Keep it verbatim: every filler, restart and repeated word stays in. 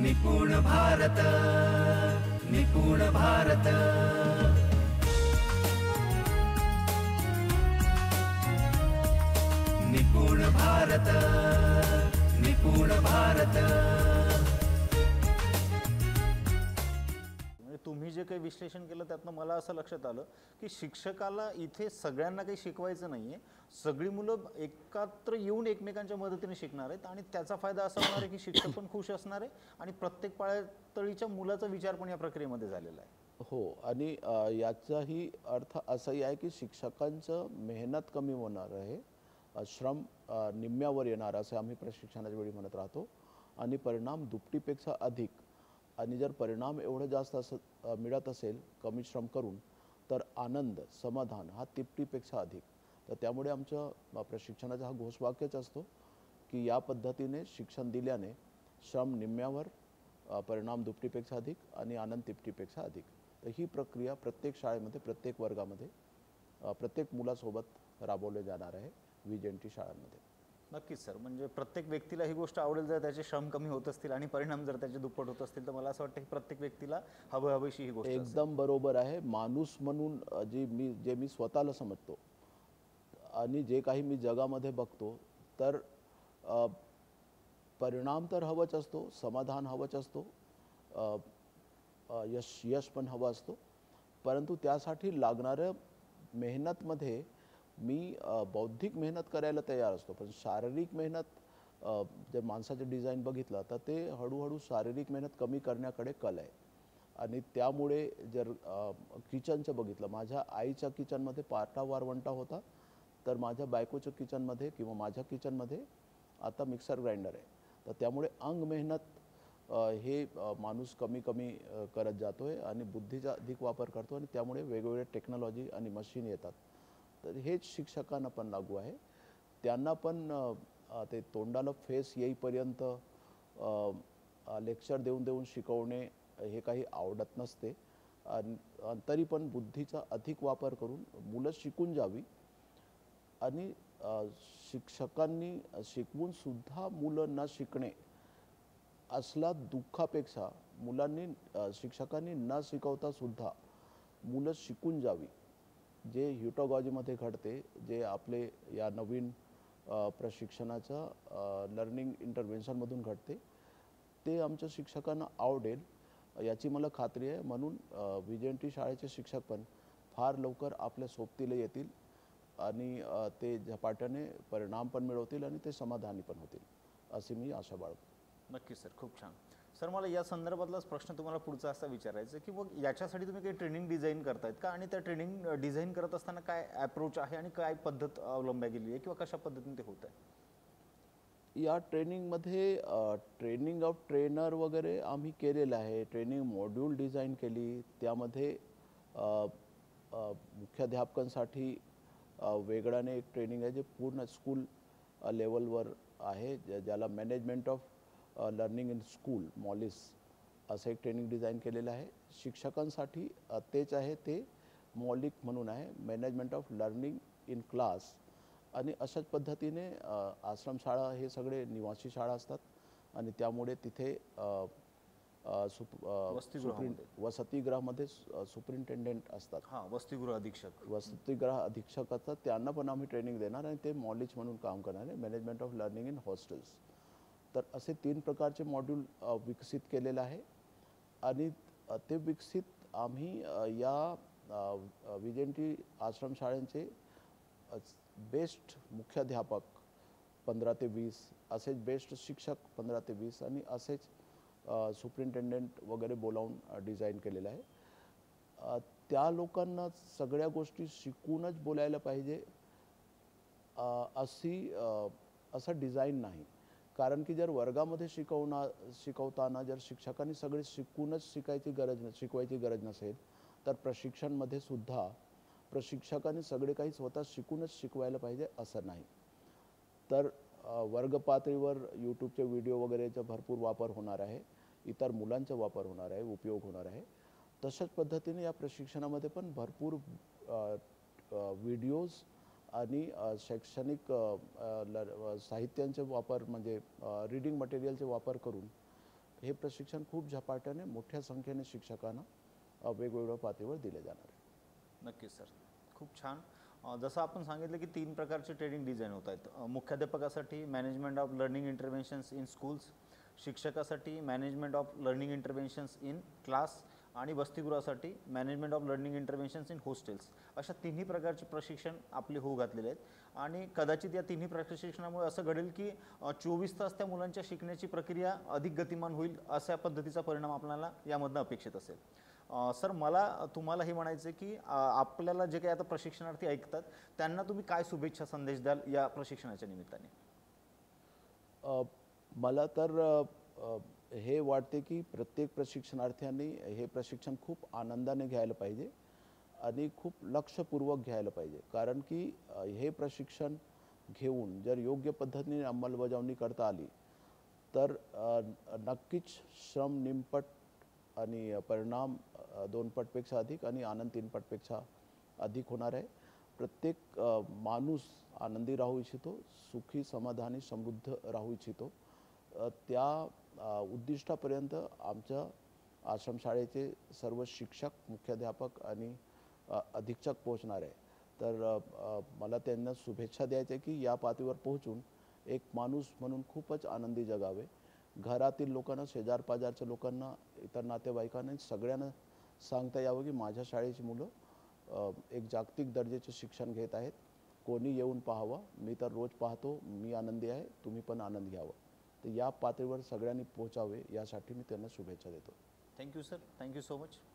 निपुण भारत निपुण भारत निपुण भारत निपुण भारत। तुम्ही जे काही विश्लेषण केलं त्यातनं मला असं लक्षात आलं की शिक्षकाला इथे सगळ्यांना काही शिकवायचं नाहीये, सगळी मुलं एकत्र येऊन एकमेकांच्या मदतीने शिकणार आहेत आणि त्याचा फायदा असा होणार आहे की शिक्षक पण खुश असणार आहे आणि प्रत्येक पातळीच्या मुलाचा विचार पण या प्रक्रियेमध्ये झालेला आहे। हो, आणि याचाही अर्थ असाही आहे की शिक्षकांचं मेहनत कमी होणार आहे, श्रम निम्म्यावर येणार असे आम्ही प्रशिक्षणाच्या वेळी म्हणत राहतो आणि परिणाम दुपटीपेक्षा अधिक। आणि जर परिणाम एवढं जास्त असत मिळत असेल कमी श्रम करून तर आनंद समाधान हा तिपटीपेक्षा अधिक। तर त्यामुळे आमच्या प्रशिक्षणाचा हा घोषवाक्यच असतो की या पद्धतीने शिक्षण दिल्याने श्रम निम्म्यावर, परिणाम दुपटीपेक्षा अधिक आणि आनंद तिपटीपेक्षा अधिक। तर ही प्रक्रिया प्रत्येक शाळेमध्ये प्रत्येक वर्गामध्ये प्रत्येक मुलासोबत राबवले जाणार आहे विजेंटी शाळांमध्ये। नक्कीच सर, म्हणजे प्रत्येक व्यक्तीला ही गोष्ट आवडेल जर त्याचे श्रम कमी होत असतील आणि परिणाम जर त्याचे दुप्पट होत असतील तर मला असं वाटतं की प्रत्येक व्यक्तीला हवं हवीशी ही गोष्ट एकदम बरोबर आहे। माणूस म्हणून जी मी जे मी स्वतःला समजतो आणि जे काही मी जगामध्ये बघतो तर परिणाम तर हवाच असतो, समाधान हवंच असतो, यश यश पण हवं असतो, परंतु त्यासाठी लागणाऱ्या मेहनतमध्ये मी बौद्धिक मेहनत करायला तयार असतो, पण शारीरिक मेहनत जर माणसाचे डिझाईन बघितलं तर ते हळूहळू शारीरिक मेहनत कमी करण्याकडे कल आहे। आणि त्यामुळे जर किचनचं बघितलं, माझ्या आईच्या किचनमध्ये पाटा वारवंटा होता तर माझ्या बायकोच्या किचनमध्ये किंवा माझ्या किचनमध्ये आता मिक्सर ग्राइंडर आहे। तर त्यामुळे अंग मेहनत हे माणूस कमी कमी करत जातो आहे आणि बुद्धीचा अधिक वापर करतो आणि त्यामुळे वेगवेगळे टेक्नॉलॉजी आणि मशीन येतात। तर हेच शिक्षकांना पण लागू आहे, त्यांना पण ते तोंडाला फेस येईपर्यंत लेक्चर देऊन देऊन शिकवणे हे काही आवडत नसते आणि तरी पण बुद्धीचा अधिक वापर करून मुलं शिकून जावी आणि शिक्षकांनी शिकवून सुद्धा मुलं न शिकणे असला दुःखापेक्षा मुलांनी शिक्षकांनी न शिकवता सुद्धा मुलं शिकून जावी, जे ह्युटोगॉजीमध्ये घडते, जे आपले या नवीन प्रशिक्षणाचा लर्निंग इंटरव्हेन्शनमधून घडते, ते आमच्या शिक्षकांना आवडेल याची मला खात्री आहे। म्हणून विजेंटी शाळेचे शिक्षक पण फार लवकर आपल्या सोबतीला येतील आणि ते झपाट्याने परिणाम पण मिळवतील आणि ते समाधानी पण होतील अशी मी आशा बाळगतो। नक्कीच सर, खूप छान। सर, मला या संदर्भातलाच प्रश्न तुम्हाला पुढचा असा विचारायचा की मग याच्यासाठी तुम्ही काही ट्रेनिंग डिझाईन करतायत का आणि त्या ट्रेनिंग डिझाईन करत असताना काय अप्रोच आहे आणि काय पद्धत अवलंबल्या गेली आहे किंवा कशा पद्धतीने ते होत आहे? या ट्रेनिंगमध्ये ट्रेनिंग ऑफ ट्रेनर वगैरे आम्ही केलेलं आहे, ट्रेनिंग मॉड्यूल डिझाईन केली, त्यामध्ये मुख्याध्यापकांसाठी वेगळ्याने एक ट्रेनिंग आहे जे पूर्ण स्कूल लेवलवर आहे, ज्याला management of learning in school मॉलिस असं एक ट्रेनिंग डिझाईन केलेलं आहे। शिक्षकांसाठी तेच आहे, ते मॉलिक म्हणून आहे, management of learning in class. आणि अशाच पद्धतीने आश्रमशाळा हे सगळे निवासी शाळा असतात आणि त्यामुळे तिथे वसतिगृहामध्ये सुपरिंटेंडेंट असतात, हां, वसतिगृह अधीक्षक वसतिगृह अधीक्षक असतात, त्यांना पण आम्ही ट्रेनिंग देणार आणि ते मॉलिच म्हणून काम करणार आहे, management of learning in hostels. तर असे तीन प्रकारचे मॉड्यूल विकसित केलेले आहे आणि ते विकसित आम्ही या विजेंटी आश्रमशाळांचे बेस्ट मुख्याध्यापक पंधरा ते वीस, असेच बेस्ट शिक्षक पंधरा ते वीस आणि असेच सुपरिंटेंडेंट वगैरे बोलावून डिझाईन केलेलं आहे। त्या लोकांना सगळ्या गोष्टी शिकूनच बोलायला पाहिजे अशी असं डिझाईन नाही, कारण की जर वर्गामध्ये शिकवणा शिकवताना जर शिक्षकांनी सगळे शिकूनच शिकायची गरज शिकवायची गरज नसेल तर प्रशिक्षणमध्ये सुद्धा प्रशिक्षकांनी सगळे काही स्वतः शिकूनच शिकवायला पाहिजे असं नाही। तर वर्ग पातळीवर यूट्यूबचे व्हिडिओ वगैरेचा भरपूर वापर होणार आहे, इतर मुलांचा वापर होणार आहे, उपयोग होणार आहे। तशाच पद्धतीने या प्रशिक्षणामध्ये पण भरपूर व्हिडिओज आणि शैक्षणिक साहित्यांचे वापर म्हणजे रीडिंग मटेरियलचे वापर करून हे प्रशिक्षण खूप झपाट्याने मोठ्या संख्येने शिक्षकांना अ, वेगवेगळ्या पातळीवर दिले जाणार आहे. नक्कीच सर, खूप छान. अ, जसं आपण सांगितलं की तीन प्रकारचे ट्रेनिंग डिझाईन होत आहेत. अ, मुख्याध्यापकासाठी management of learning interventions in schools, शिक्षकासाठी management of learning interventions in class आणि वसतिगृहासाठी management of learning interventions in hostels, अशा तिन्ही प्रकारचे प्रशिक्षण आपले होऊ घातलेले आहेत. आणि कदाचित या तिन्ही प्रशिक्षणामुळे असं घडेल की चोवीस तास त्या मुलांच्या शिकण्याची प्रक्रिया अधिक गतिमान होईल, अशा पद्धतीचा परिणाम आपल्याला यामधनं अपेक्षित असेल. अ, सर, मला तुम्हाला हे म्हणायचं आहे की अ, आपल्याला जे काही आता प्रशिक्षणार्थी ऐकतात त्यांना तुम्ही काय शुभेच्छा संदेश द्याल या प्रशिक्षणाच्या निमित्ताने? अ, मला तर अ, अ, हे वाटते की प्रत्येक प्रशिक्षणार्थ्यांनी हे प्रशिक्षण खूप आनंदाने घ्यायला पाहिजे आणि खूप लक्षपूर्वक घ्यायला पाहिजे. कारण की अ, हे प्रशिक्षण घेऊन जर योग्य पद्धतीने अंमलबजावणी करता आली तर अ, नक्कीच श्रम निमपट आणि परिणाम अ, दोन पटपेक्षा अधिक आणि आनंद तीन पटपेक्षा अधिक होणार आहे. प्रत्येक अ, माणूस आनंदी राहू इच्छितो, सुखी समाधानी समृद्ध राहू इच्छितो. अ, त्या अ, उद्दिष्टापर्यंत आमच्या आश्रमशाळेचे सर्व शिक्षक, मुख्याध्यापक आणि अ, अधीक्षक पोहोचणार आहे. तर अ, अ, मला त्यांना शुभेच्छा द्यायच्या की या पातळीवर पोहोचून एक माणूस म्हणून खूपच आनंदी जगावे. घरातील लोकांना, शेजारपाजारच्या लोकांना, इतर नातेवाईकांना सगळ्यांना सांगता यावं की माझ्या शाळेची मुलं अ, एक जागतिक दर्जाचे शिक्षण घेत आहेत. कोणी येऊन पाहावं, मी तर रोज पाहतो, मी आनंदी आहे, तुम्ही पण आनंद घ्यावा. तर या पातळीवर सगळ्यांनी पोहोचावे यासाठी मी त्यांना शुभेच्छा देतो. Thank you sir, thank you so much.